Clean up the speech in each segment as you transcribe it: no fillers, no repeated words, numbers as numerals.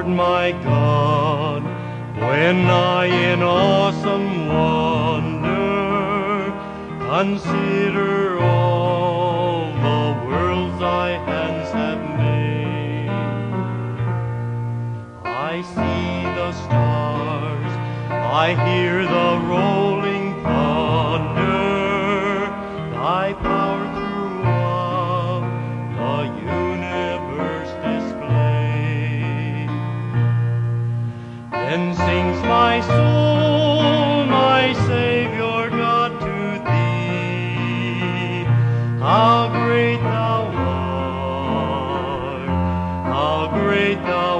Lord my God, when I in awesome wonder consider all the worlds thy hands have made. I see the stars, I hear the rolling thunder, thy power throughout the universe display. Then sings my soul, my Savior God, to thee. How great thou art, how great thou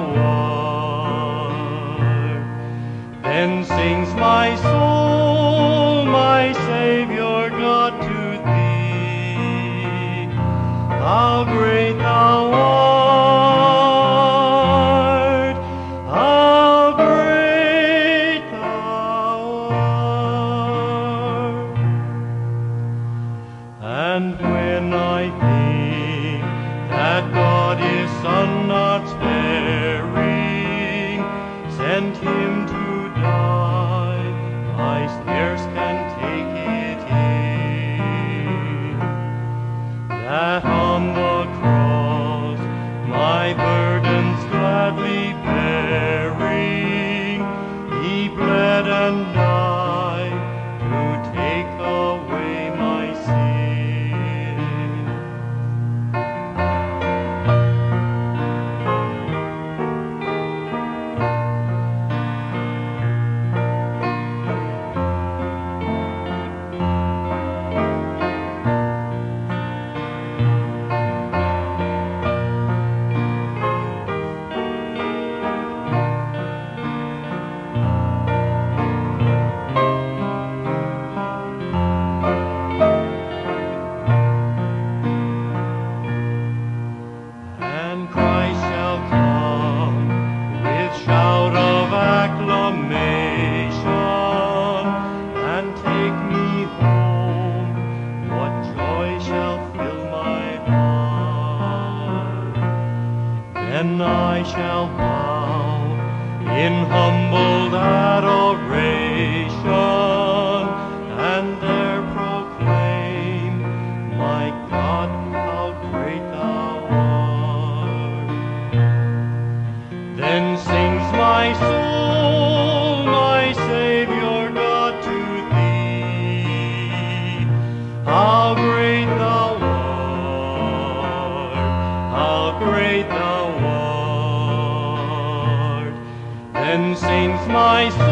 art. Then sings my soul, my Savior God, to thee. How great thou art, how great thou art. And when I think that God his Son not sparing sent him to die, I scarce can take it in, that on the cross my burdens gladly bearing, he bled and died to take away my sin. And Christ shall come with shout of acclamation and take me home. What joy shall fill my heart? Then I shall bow in humbled adoration and there proclaim, my God, how great thou art. Then sings my soul, my Savior God, to thee. How great thou art, how great thou art. Then sings my soul,